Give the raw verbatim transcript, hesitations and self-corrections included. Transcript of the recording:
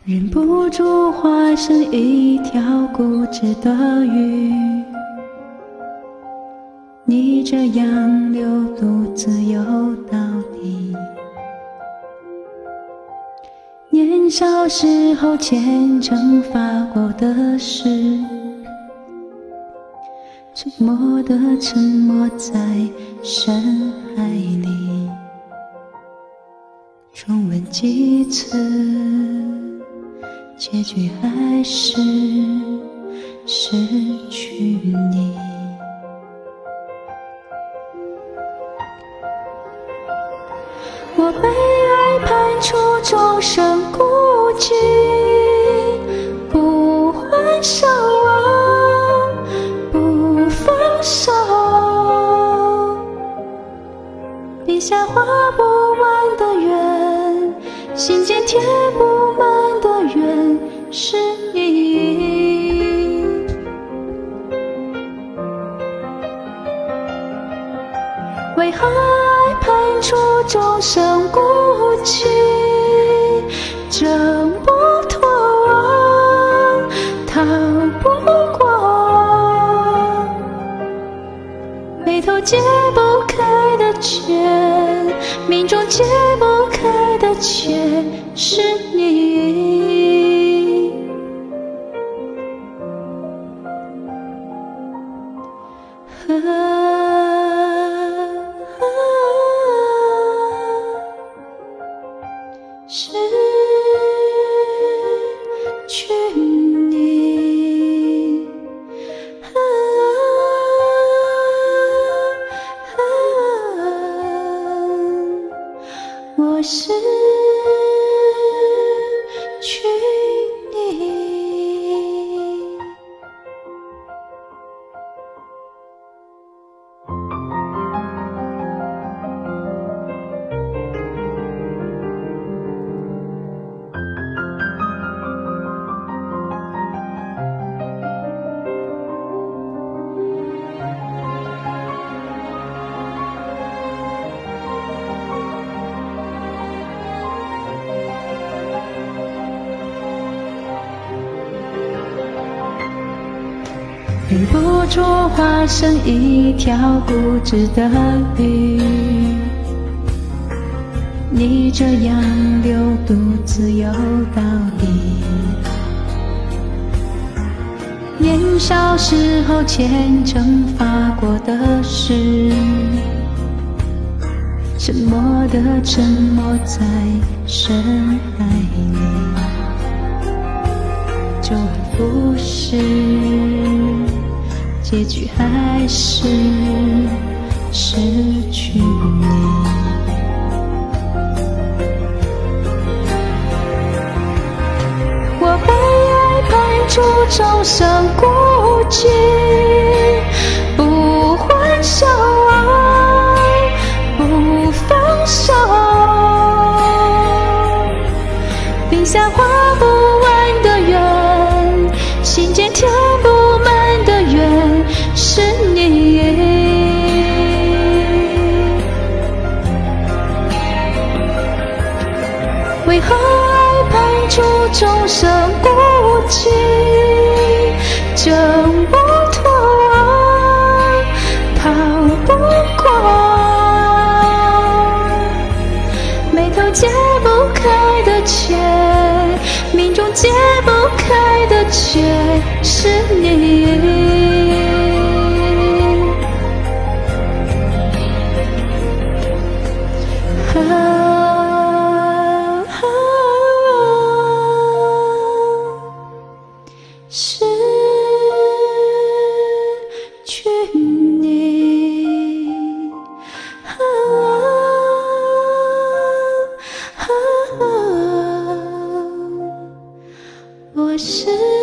忍不住化身一条固执的鱼，逆着洋流独自游到底。年少时候虔诚发过的誓，沉默地沉没在深海里。重温几次，结局还是失去你。我被爱判处终身孤寂，不还手啊，不放手，笔下画不完的圆，心间填不满的缘是你。为何爱判处终生孤寂，挣不脱啊，逃不过，眉头解不开的结，命中解不开的结是你。啊失去你，啊啊我失去你。忍不住化身一条固执的鱼，逆着洋流独自游到底。年少时候虔诚发过的誓，沉默地沉没在深海里。周而复始，结局还是失去你。我被爱判处终生孤寂，不还手啊，不放手，笔下画不完的圆，心间填不满的缘是你。为何爱判处终生孤寂，挣不脱啊，逃不过，眉头解不开的结，命中解不开的结是你。啊啊失去你，啊啊我是